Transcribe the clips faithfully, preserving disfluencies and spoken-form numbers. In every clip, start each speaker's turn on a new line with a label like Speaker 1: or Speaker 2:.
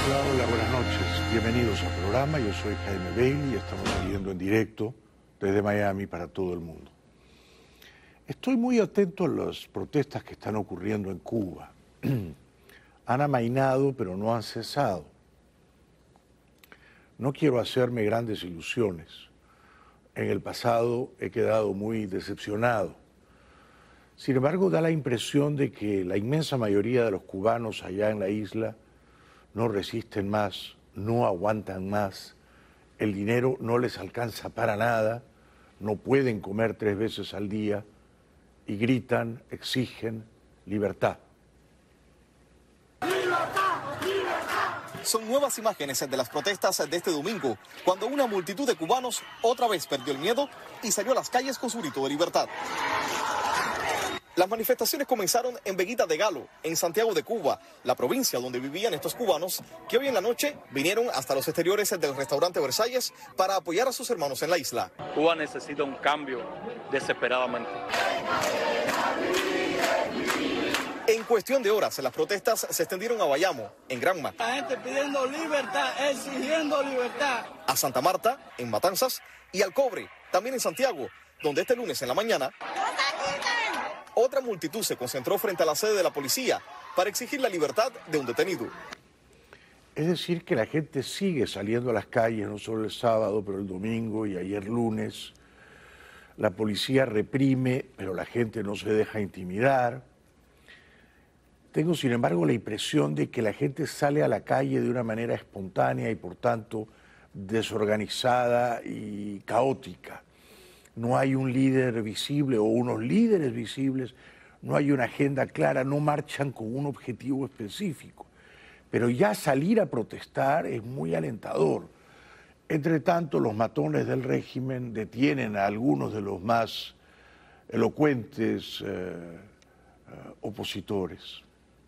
Speaker 1: Hola, hola, buenas noches. Bienvenidos al programa. Yo soy Jaime Bailey y estamos saliendo en directo desde Miami para todo el mundo. Estoy muy atento a las protestas que están ocurriendo en Cuba. Han amainado, pero no han cesado. No quiero hacerme grandes ilusiones. En el pasado he quedado muy decepcionado. Sin embargo, da la impresión de que la inmensa mayoría de los cubanos allá en la isla no resisten más, no aguantan más, el dinero no les alcanza para nada, no pueden comer tres veces al día y gritan, exigen libertad.
Speaker 2: Son nuevas imágenes de las protestas de este domingo, cuando una multitud de cubanos otra vez perdió el miedo y salió a las calles con su grito de libertad. Las manifestaciones comenzaron en Veguita de Galo, en Santiago de Cuba, la provincia donde vivían estos cubanos, que hoy en la noche vinieron hasta los exteriores del restaurante Versalles para apoyar a sus hermanos en la isla.
Speaker 3: Cuba necesita un cambio desesperadamente.
Speaker 2: En cuestión de horas, las protestas se extendieron a Bayamo, en Granma.
Speaker 4: La gente pidiendo libertad, exigiendo libertad.
Speaker 2: A Santa Marta, en Matanzas, y al Cobre, también en Santiago, donde este lunes en la mañana otra multitud se concentró frente a la sede de la policía para exigir la libertad de un detenido.
Speaker 1: Es decir, que la gente sigue saliendo a las calles, no solo el sábado, pero el domingo y ayer lunes. La policía reprime, pero la gente no se deja intimidar. Tengo, sin embargo, la impresión de que la gente sale a la calle de una manera espontánea y, por tanto, desorganizada y caótica. No hay un líder visible o unos líderes visibles, no hay una agenda clara, no marchan con un objetivo específico. Pero ya salir a protestar es muy alentador. Entre tanto, los matones del régimen detienen a algunos de los más elocuentes eh, eh, opositores.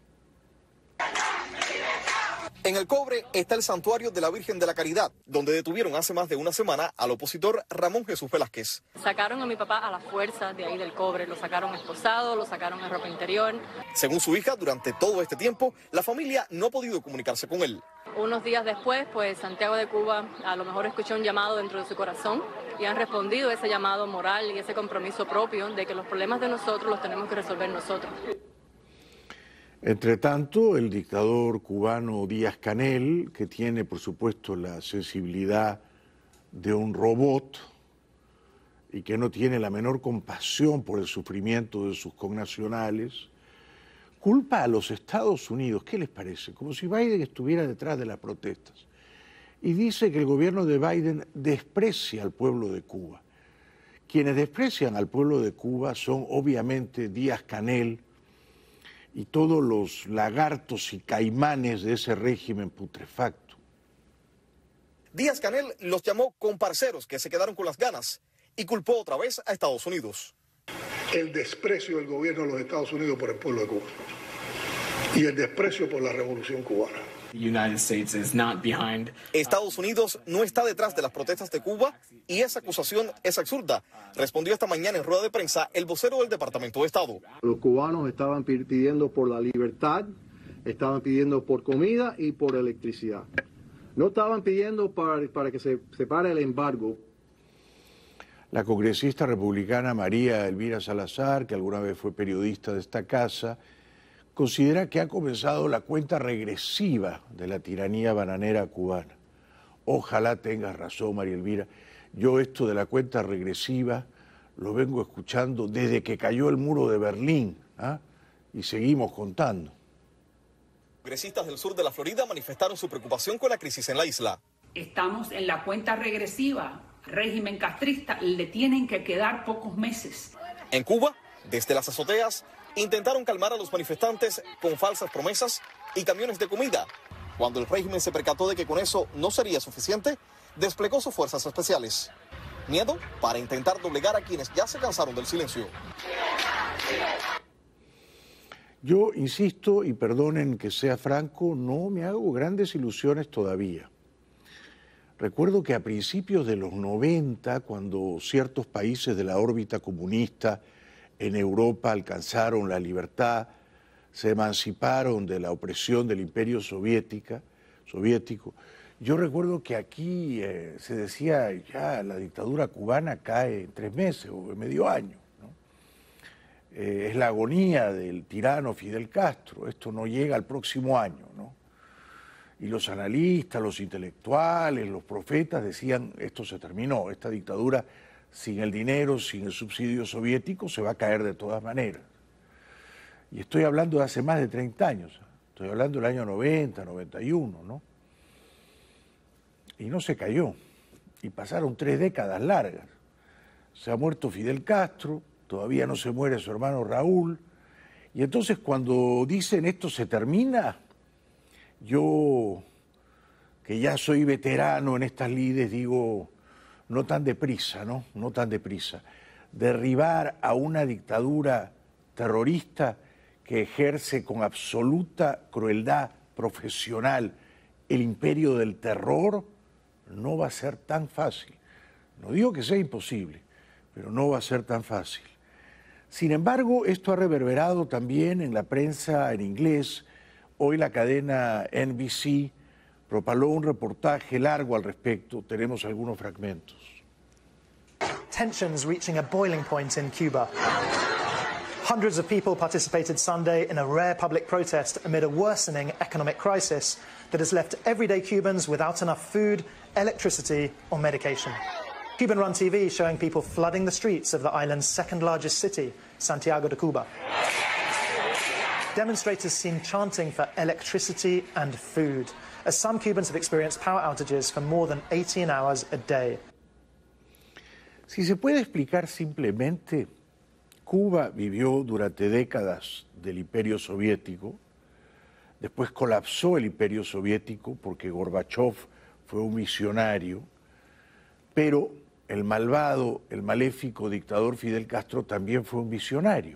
Speaker 2: En el Cobre está el santuario de la Virgen de la Caridad, donde detuvieron hace más de una semana al opositor Ramón Jesús Velázquez.
Speaker 5: Sacaron a mi papá a la fuerza de ahí del Cobre, lo sacaron esposado, lo sacaron en ropa interior.
Speaker 2: Según su hija, durante todo este tiempo, la familia no ha podido comunicarse con él.
Speaker 5: Unos días después, pues Santiago de Cuba a lo mejor escuchó un llamado dentro de su corazón y han respondido a ese llamado moral y ese compromiso propio de que los problemas de nosotros los tenemos que resolver nosotros.
Speaker 1: Entre tanto, el dictador cubano Díaz-Canel, que tiene, por supuesto, la sensibilidad de un robot y que no tiene la menor compasión por el sufrimiento de sus connacionales, culpa a los Estados Unidos. ¿Qué les parece? Como si Biden estuviera detrás de las protestas. Y dice que el gobierno de Biden desprecia al pueblo de Cuba. Quienes desprecian al pueblo de Cuba son, obviamente, Díaz-Canel y todos los lagartos y caimanes de ese régimen putrefacto.
Speaker 2: Díaz-Canel los llamó comparceros que se quedaron con las ganas y culpó otra vez a Estados Unidos.
Speaker 6: El desprecio del gobierno de los Estados Unidos por el pueblo de Cuba y el desprecio por la revolución cubana.
Speaker 2: Estados Unidos no está detrás de las protestas de Cuba y esa acusación es absurda, respondió esta mañana en rueda de prensa el vocero del Departamento de Estado.
Speaker 7: Los cubanos estaban pidiendo por la libertad, estaban pidiendo por comida y por electricidad. No estaban pidiendo para, para que se separe el embargo.
Speaker 1: La congresista republicana María Elvira Salazar, que alguna vez fue periodista de esta casa, considera que ha comenzado la cuenta regresiva de la tiranía bananera cubana. Ojalá tengas razón, María Elvira. Yo esto de la cuenta regresiva lo vengo escuchando desde que cayó el muro de Berlín, ¿ah? Y seguimos contando.
Speaker 2: Congresistas del sur de la Florida manifestaron su preocupación con la crisis en la isla.
Speaker 8: Estamos en la cuenta regresiva. Al régimen castrista le tienen que quedar pocos meses.
Speaker 2: En Cuba, desde las azoteas, intentaron calmar a los manifestantes con falsas promesas y camiones de comida. Cuando el régimen se percató de que con eso no sería suficiente, desplegó sus fuerzas especiales. Miedo para intentar doblegar a quienes ya se cansaron del silencio.
Speaker 1: Yo insisto, y perdonen que sea franco, no me hago grandes ilusiones todavía. Recuerdo que a principios de los noventa, cuando ciertos países de la órbita comunista en Europa alcanzaron la libertad, se emanciparon de la opresión del imperio soviética, soviético. Yo recuerdo que aquí eh, se decía ya la dictadura cubana cae en tres meses o en medio año, ¿no? Eh, es la agonía del tirano Fidel Castro, esto no llega al próximo año, ¿no? Y los analistas, los intelectuales, los profetas decían esto se terminó, esta dictadura sin el dinero, sin el subsidio soviético se va a caer de todas maneras. Y estoy hablando de hace más de treinta años, estoy hablando del año noventa, noventa y uno, ¿no? Y no se cayó, y pasaron tres décadas largas. Se ha muerto Fidel Castro, todavía no se muere su hermano Raúl, y entonces cuando dicen esto se termina, yo, que ya soy veterano en estas lides, digo, no tan deprisa, ¿no? No tan deprisa. Derribar a una dictadura terrorista que ejerce con absoluta crueldad profesional el imperio del terror, no va a ser tan fácil. No digo que sea imposible, pero no va a ser tan fácil. Sin embargo, esto ha reverberado también en la prensa en inglés. Hoy la cadena N B C propaló un reportaje largo al respecto. Tenemos algunos fragmentos.
Speaker 9: Tensions reaching a boiling point in Cuba. Hundreds of people participated Sunday in a rare public protest amid a worsening economic crisis that has left everyday Cubans without enough food, electricity or medication. Cuban-run T V showing people flooding the streets of the island's second largest city, Santiago de Cuba. Demonstrators seen chanting for electricity and food, as some Cubans have experienced power outages for more than eighteen hours a day.
Speaker 1: Si se puede explicar simplemente, Cuba vivió durante décadas del imperio soviético, después colapsó el imperio soviético porque Gorbachov fue un visionario, pero el malvado, el maléfico dictador Fidel Castro también fue un visionario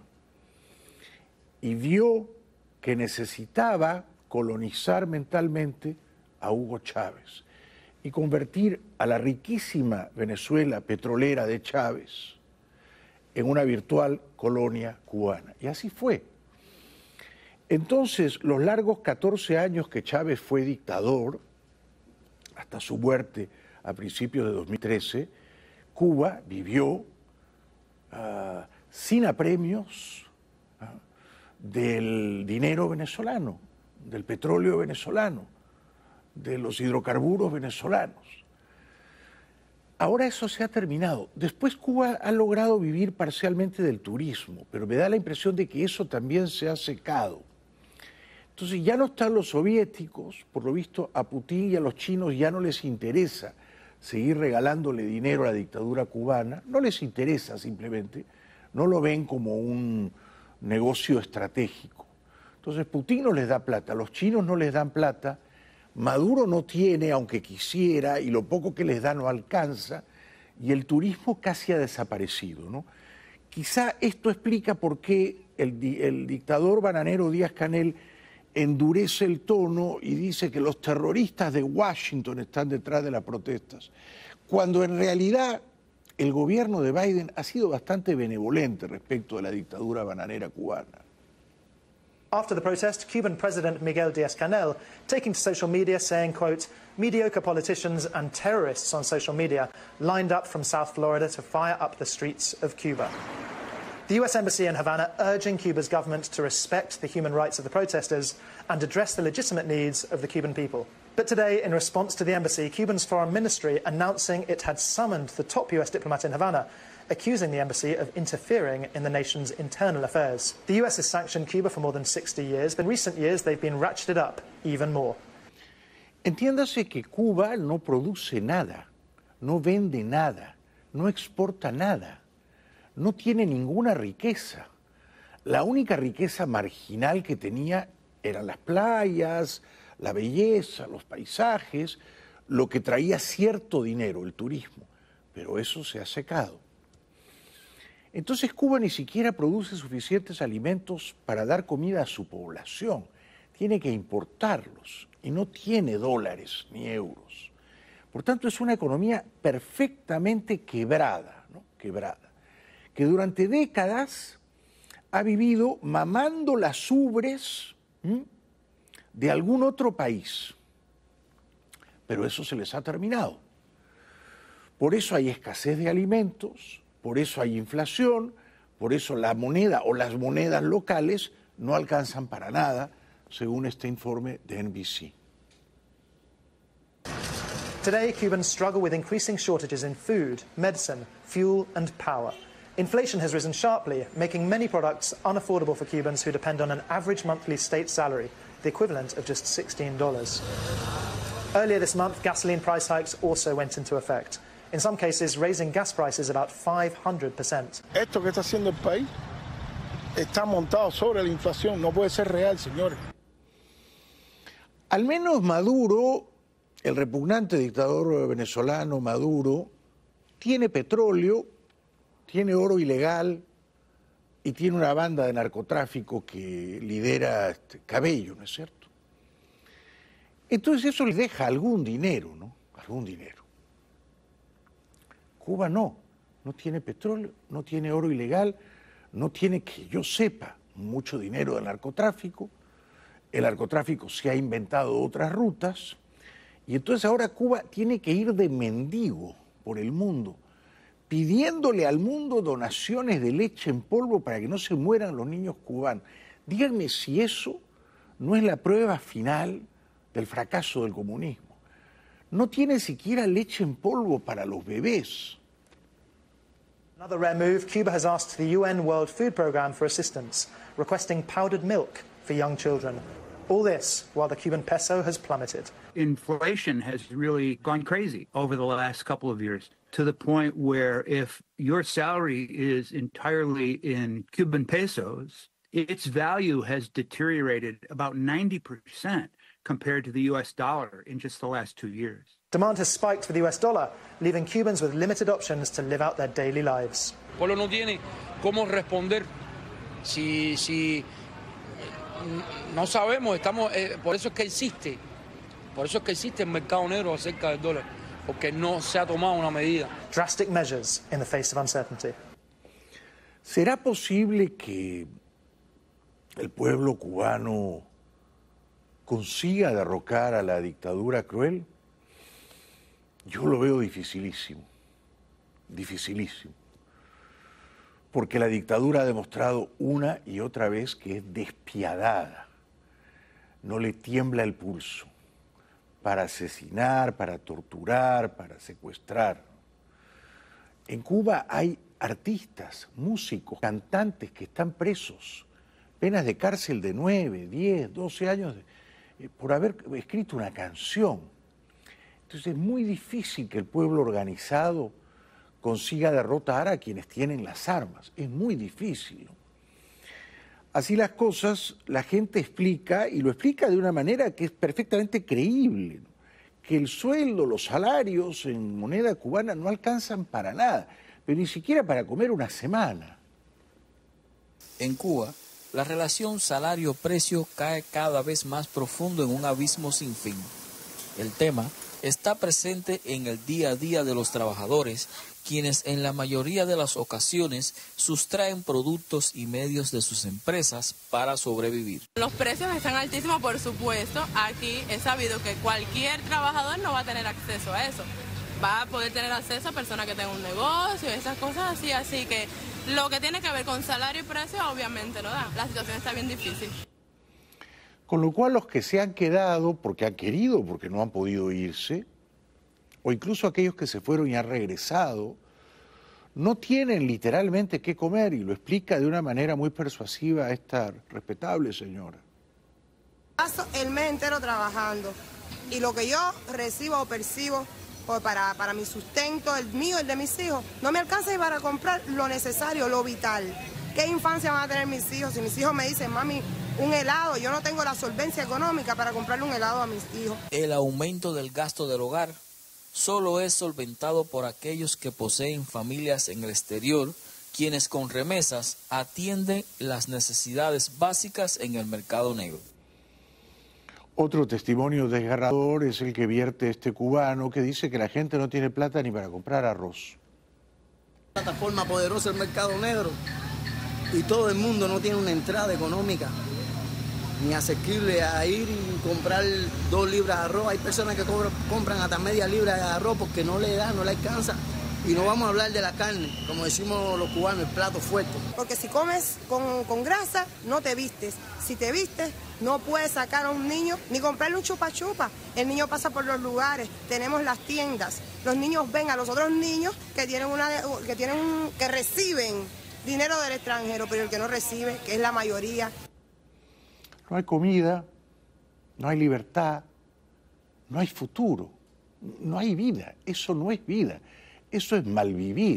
Speaker 1: y vio que necesitaba colonizar mentalmente a Hugo Chávez y convertir a la riquísima Venezuela petrolera de Chávez en una virtual colonia cubana. Y así fue. Entonces, los largos catorce años que Chávez fue dictador, hasta su muerte a principios de dos mil trece, Cuba vivió uh, sin apremios uh, del dinero venezolano, del petróleo venezolano, de los hidrocarburos venezolanos. Ahora eso se ha terminado. Después Cuba ha logrado vivir parcialmente del turismo, pero me da la impresión de que eso también se ha secado. Entonces ya no están los soviéticos, por lo visto a Putin y a los chinos ya no les interesa seguir regalándole dinero a la dictadura cubana, no les interesa simplemente, no lo ven como un negocio estratégico. Entonces Putin no les da plata, los chinos no les dan plata, Maduro no tiene, aunque quisiera, y lo poco que les da no alcanza, y el turismo casi ha desaparecido, ¿no? Quizá esto explica por qué el, el dictador bananero Díaz-Canel endurece el tono y dice que los terroristas de Washington están detrás de las protestas, cuando en realidad el gobierno de Biden ha sido bastante benevolente respecto de la dictadura bananera cubana.
Speaker 9: After the protest, Cuban President Miguel Díaz-Canel taking to social media saying, quote, mediocre politicians and terrorists on social media lined up from South Florida to fire up the streets of Cuba. The U S Embassy in Havana urging Cuba's government to respect the human rights of the protesters and address the legitimate needs of the Cuban people. But today, in response to the embassy, Cuba's foreign ministry announcing it had summoned the top U S diplomat in Havana, accusing the embassy of interfering in the nation's internal affairs. The U S has sanctioned Cuba for more than sixty years, but in recent years they've been ratcheted up even more.
Speaker 1: Entiéndase que Cuba no produce nada, no vende nada, no exporta nada, no tiene ninguna riqueza. La única riqueza marginal que tenía eran las playas, la belleza, los paisajes, lo que traía cierto dinero, el turismo, pero eso se ha secado. Entonces Cuba ni siquiera produce suficientes alimentos para dar comida a su población, tiene que importarlos y no tiene dólares ni euros. Por tanto, es una economía perfectamente quebrada, ¿no? Quebrada, que durante décadas ha vivido mamando las ubres ¿m? de algún otro país. pero eso se les ha terminado. Por eso hay escasez de alimentos, por eso hay inflación, por eso la moneda o las monedas locales no alcanzan para nada, según este informe de N B C.
Speaker 9: Today, Cubans struggle with increasing shortages in food, medicine, fuel and power. Inflation has risen sharply, making many products unaffordable for Cubans who depend on an average monthly state salary, the equivalent of just sixteen dollars. Earlier this month, gasoline price hikes also went into effect, in some cases raising gas prices about five hundred percent.
Speaker 10: Esto que está haciendo el país está montado sobre la inflación, no puede ser real, señores.
Speaker 1: Al menos Maduro, el repugnante dictador venezolano Maduro, tiene petróleo, tiene oro ilegal y tiene una banda de narcotráfico que lidera este Cabello, ¿no es cierto? Entonces eso les deja algún dinero, ¿no? Algún dinero. Cuba no, no tiene petróleo, no tiene oro ilegal, no tiene, que yo sepa, mucho dinero del narcotráfico. El narcotráfico se ha inventado otras rutas. Y entonces ahora Cuba tiene que ir de mendigo por el mundo, pidiéndole al mundo donaciones de leche en polvo para que no se mueran los niños cubanos. Díganme si eso no es la prueba final del fracaso del comunismo. No tiene siquiera leche en polvo para los bebés.
Speaker 9: Another rare move, Cuba has asked the U N World Food Programme for assistance, requesting powdered milk for young children. All this while the Cuban peso has plummeted.
Speaker 11: Inflation has really gone crazy over the last couple of years, to the point where if your salary is entirely in Cuban pesos, its value has deteriorated about ninety percent compared to the U S dollar in just the last two years.
Speaker 9: Demand has spiked for the U S dollar, leaving Cubans with limited options to live out their daily lives.
Speaker 12: El pueblo no tiene cómo responder si, si no sabemos, estamos, eh, por eso es que existe, por eso es que existe el mercado negro acerca del dólar, porque no se ha tomado una medida.
Speaker 9: Drastic measures in the face of uncertainty.
Speaker 1: ¿Será posible que el pueblo cubano consiga derrocar a la dictadura cruel? Yo lo veo dificilísimo, dificilísimo. Porque la dictadura ha demostrado una y otra vez que es despiadada. No le tiembla el pulso para asesinar, para torturar, para secuestrar. En Cuba hay artistas, músicos, cantantes que están presos, penas de cárcel de nueve, diez, doce años de, eh, por haber escrito una canción. Entonces es muy difícil que el pueblo organizado consiga derrotar a quienes tienen las armas. Es muy difícil, ¿no? Así las cosas, la gente explica, y lo explica de una manera que es perfectamente creíble, ¿no? Que el sueldo, los salarios en moneda cubana no alcanzan para nada, pero ni siquiera para comer una semana.
Speaker 13: En Cuba, la relación salario-precio cae cada vez más profundo en un abismo sin fin. El tema está presente en el día a día de los trabajadores, quienes en la mayoría de las ocasiones sustraen productos y medios de sus empresas para sobrevivir.
Speaker 14: Los precios están altísimos, por supuesto. Aquí es sabido que cualquier trabajador no va a tener acceso a eso. Va a poder tener acceso a personas que tengan un negocio, esas cosas así, así que lo que tiene que ver con salario y precio obviamente no da. La situación está bien difícil.
Speaker 1: Con lo cual los que se han quedado porque han querido, porque no han podido irse, o incluso aquellos que se fueron y han regresado, no tienen literalmente qué comer, y lo explica de una manera muy persuasiva esta respetable señora.
Speaker 15: Paso el mes entero trabajando y lo que yo recibo o percibo para, para mi sustento, el mío, el de mis hijos, no me alcanza ni para comprar lo necesario, lo vital. ¿Qué infancia van a tener mis hijos? Si mis hijos me dicen, mami, un helado, yo no tengo la solvencia económica para comprarle un helado a mis hijos.
Speaker 13: El aumento del gasto del hogar solo es solventado por aquellos que poseen familias en el exterior, quienes con remesas atienden las necesidades básicas en el mercado negro.
Speaker 1: Otro testimonio desgarrador es el que vierte este cubano que dice que la gente no tiene plata ni para comprar arroz.
Speaker 4: Plataforma poderosa el mercado negro y todo el mundo no tiene una entrada económica.
Speaker 16: ni asequible a ir y comprar dos libras de arroz. Hay personas que cobran, compran hasta media libra de arroz porque no le da, no le alcanza. Y no vamos a hablar de la carne, como decimos los cubanos, el plato fuerte.
Speaker 15: Porque si comes con, con grasa, no te vistes. Si te vistes, no puedes sacar a un niño ni comprarle un chupa chupa. El niño pasa por los lugares, tenemos las tiendas. Los niños ven a los otros niños que tienen una, que tienen, que reciben dinero del extranjero, pero el que no recibe, que es la mayoría.
Speaker 1: No hay comida, no hay libertad, no hay futuro, no hay vida. Eso no es vida. Eso es malvivir.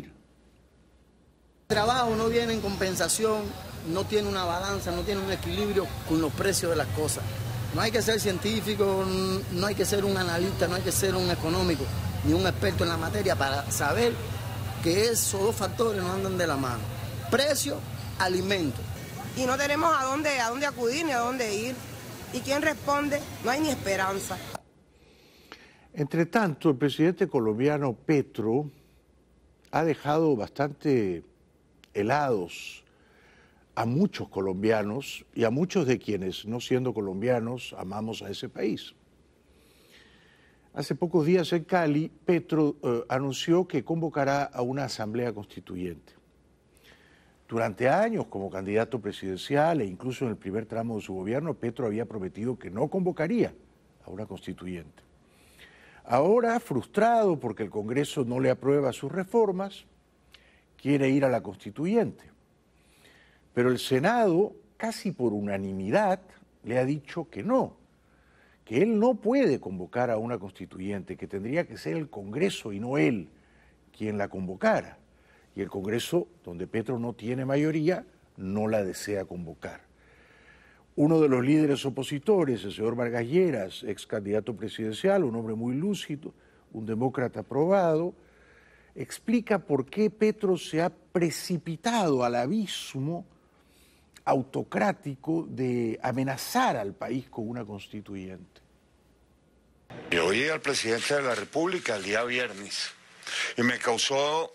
Speaker 16: El trabajo no viene en compensación, no tiene una balanza, no tiene un equilibrio con los precios de las cosas. No hay que ser científico, no hay que ser un analista, no hay que ser un económico, ni un experto en la materia para saber que esos dos factores no andan de la mano. Precio, alimento.
Speaker 15: Y no tenemos a dónde, a dónde acudir ni a dónde ir. ¿Y quién responde? No hay ni esperanza.
Speaker 1: Entre tanto, el presidente colombiano Petro ha dejado bastante helados a muchos colombianos y a muchos de quienes, no siendo colombianos, amamos a ese país. Hace pocos días en Cali, Petro eh, anunció que convocará a una asamblea constituyente. Durante años, como candidato presidencial e incluso en el primer tramo de su gobierno, Petro había prometido que no convocaría a una constituyente. Ahora, frustrado porque el Congreso no le aprueba sus reformas, quiere ir a la constituyente. Pero el Senado, casi por unanimidad, le ha dicho que no, que él no puede convocar a una constituyente, que tendría que ser el Congreso y no él quien la convocara. Y el Congreso, donde Petro no tiene mayoría, no la desea convocar. Uno de los líderes opositores, el señor Vargas Lleras, ex candidato presidencial, un hombre muy lúcido, un demócrata probado, explica por qué Petro se ha precipitado al abismo autocrático de amenazar al país con una constituyente.
Speaker 17: Yo oí al presidente de la República el día viernes y me causó,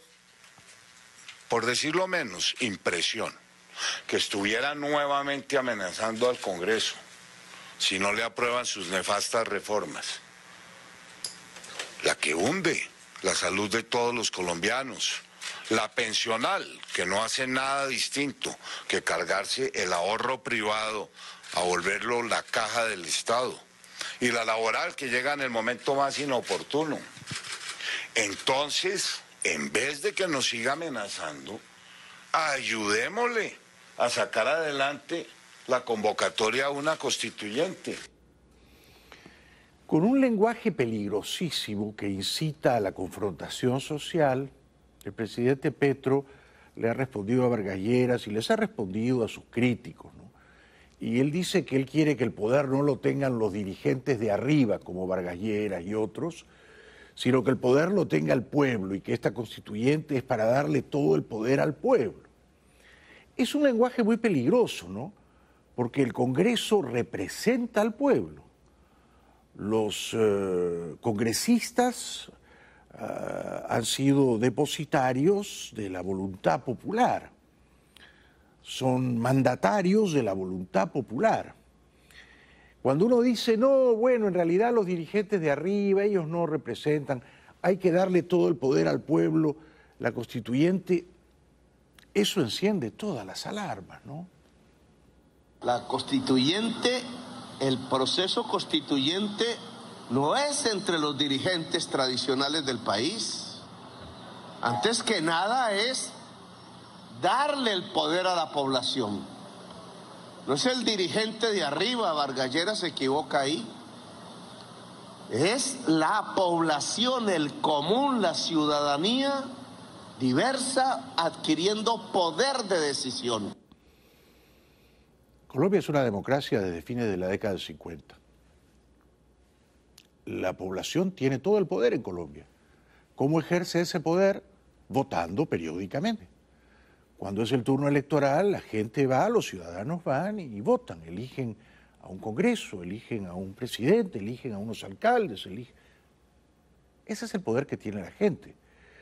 Speaker 17: por decirlo menos, impresión que estuviera nuevamente amenazando al Congreso si no le aprueban sus nefastas reformas. La que hunde la salud de todos los colombianos, la pensional, que no hace nada distinto que cargarse el ahorro privado a volverlo la caja del Estado, y la laboral, que llega en el momento más inoportuno. Entonces, en vez de que nos siga amenazando, ayudémosle a sacar adelante la convocatoria a una constituyente.
Speaker 1: Con un lenguaje peligrosísimo que incita a la confrontación social, el presidente Petro le ha respondido a Vargas Lleras y les ha respondido a sus críticos, ¿no? Y él dice que él quiere que el poder no lo tengan los dirigentes de arriba, como Vargas Lleras y otros, sino que el poder lo tenga el pueblo y que esta constituyente es para darle todo el poder al pueblo. Es un lenguaje muy peligroso, ¿no? Porque el Congreso representa al pueblo. Los eh, congresistas eh, han sido depositarios de la voluntad popular, son mandatarios de la voluntad popular. Cuando uno dice, no, bueno, en realidad los dirigentes de arriba, ellos no representan, hay que darle todo el poder al pueblo, la constituyente, eso enciende todas las alarmas, ¿no?
Speaker 18: La constituyente, el proceso constituyente no es entre los dirigentes tradicionales del país. Antes que nada es darle el poder a la población. No es el dirigente de arriba, Vargas Lleras se equivoca ahí. Es la población, el común, la ciudadanía diversa, adquiriendo poder de decisión.
Speaker 1: Colombia es una democracia desde fines de la década del cincuenta. La población tiene todo el poder en Colombia. ¿Cómo ejerce ese poder? Votando periódicamente. Cuando es el turno electoral, la gente va, los ciudadanos van y votan, eligen a un Congreso, eligen a un presidente, eligen a unos alcaldes, eligen... Ese es el poder que tiene la gente.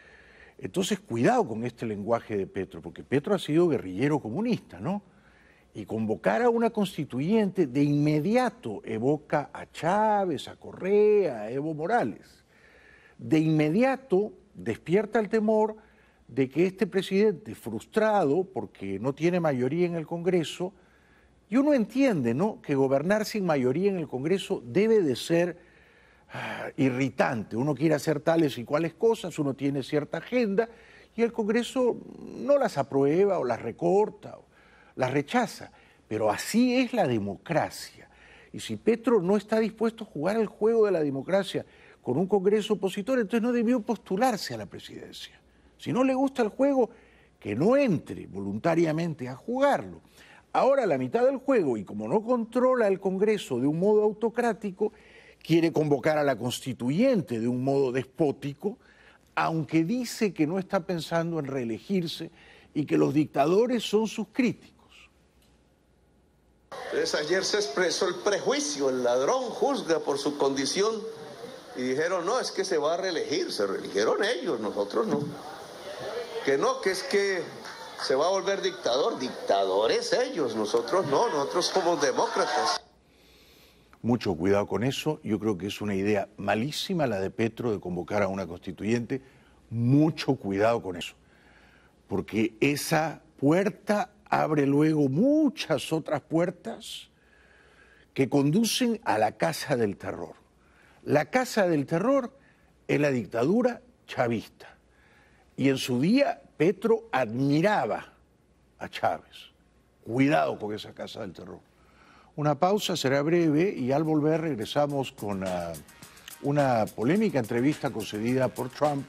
Speaker 1: Entonces, cuidado con este lenguaje de Petro, porque Petro ha sido guerrillero comunista, ¿no? Y convocar a una constituyente de inmediato evoca a Chávez, a Correa, a Evo Morales. De inmediato despierta el temor de que este presidente, frustrado porque no tiene mayoría en el Congreso, y uno entiende, ¿no?, que gobernar sin mayoría en el Congreso debe de ser ah, irritante. Uno quiere hacer tales y cuales cosas, uno tiene cierta agenda y el Congreso no las aprueba o las recorta o las rechaza. Pero así es la democracia. Y si Petro no está dispuesto a jugar el juego de la democracia con un Congreso opositor, entonces no debió postularse a la presidencia. Si no le gusta el juego, que no entre voluntariamente a jugarlo. Ahora, la mitad del juego, y como no controla el Congreso de un modo autocrático, quiere convocar a la constituyente de un modo despótico, aunque dice que no está pensando en reelegirse y que los dictadores son sus críticos.
Speaker 18: Entonces ayer se expresó el prejuicio, el ladrón juzga por su condición, y dijeron, no, es que se va a reelegir, se reeligieron ellos, nosotros no. Que no, que es que se va a volver dictador, dictadores ellos, nosotros no, nosotros somos demócratas.
Speaker 1: Mucho cuidado con eso, yo creo que es una idea malísima la de Petro de convocar a una constituyente, mucho cuidado con eso, porque esa puerta abre luego muchas otras puertas que conducen a la casa del terror. La casa del terror es la dictadura chavista. Y en su día Petro admiraba a Chávez. Cuidado con esa casa del terror. Una pausa, será breve, y al volver regresamos con uh, una polémica entrevista concedida por Trump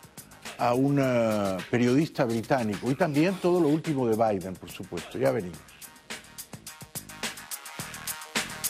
Speaker 1: a un uh, periodista británico y también todo lo último de Biden, por supuesto. Ya venimos.